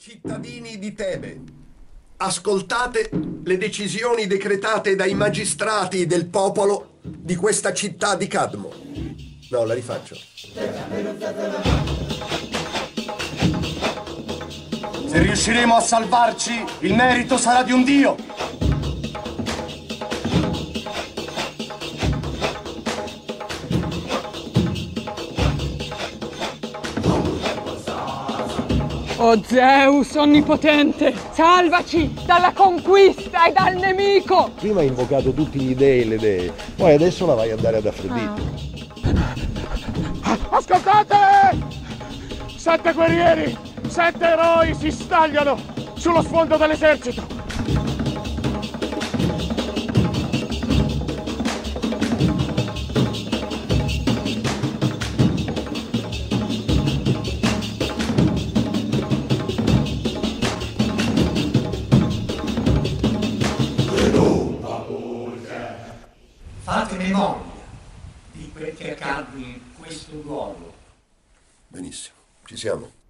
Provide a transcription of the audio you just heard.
Cittadini di Tebe, ascoltate le decisioni decretate dai magistrati del popolo di questa città di Cadmo. No, la rifaccio. Se riusciremo a salvarci, il merito sarà di un dio. Oh Zeus onnipotente, salvaci dalla conquista e dal nemico! Prima hai invocato tutti gli dei e le dee, poi adesso la vai a dare ad Afrodite. Ascoltate! 7 guerrieri, 7 eroi si stagliano sullo sfondo dell'esercito. Fate memoria di quel che accadde in questo luogo. Benissimo, ci siamo.